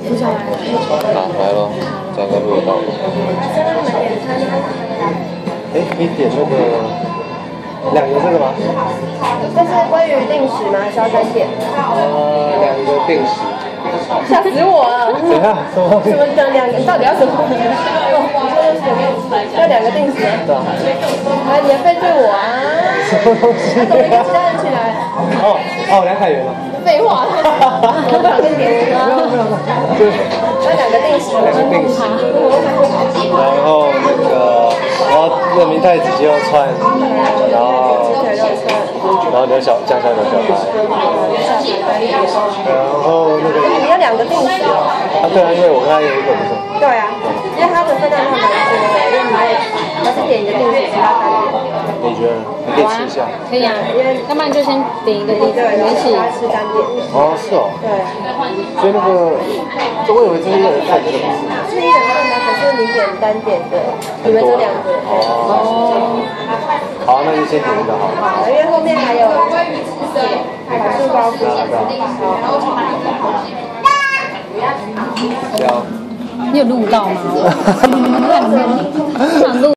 不想来了。 好，来咯，这样应该录得到。哎，可以点那个2个这个吗？ 这是关于定时吗？稍等点。 2个定时。 吓死我了！ 等一下，什么？ 什么等2个？到底要什么？要2个定时。 对啊。 哎，你要背对我啊！ 什么东西？ 那怎么跟其他人起来？ 哦，200元吗？ 废话，我想跟别人啊。 对。 要2个定时。 2个定时。然后那个，然后人民太子鸡肉串，然后牛小酱香牛小排，然后那个。 你要2个定时哦。 啊，对啊，因为我跟他有一个不是。 对啊，因为它的分量蛮多的，因为你要是点一个定时，其他3点。 你觉得？你可以吃一下。 可以啊，要不然就先点一个地方，一起吃3点。 哦，是哦。 对。 所以那个，我以为这是1人份的，不是。 是1人份的，可是你点单点的，你们这2个。 哦。好，那就先点一个好了。 好，因为后面还有海素包子。 好。 你有录到吗？我想录。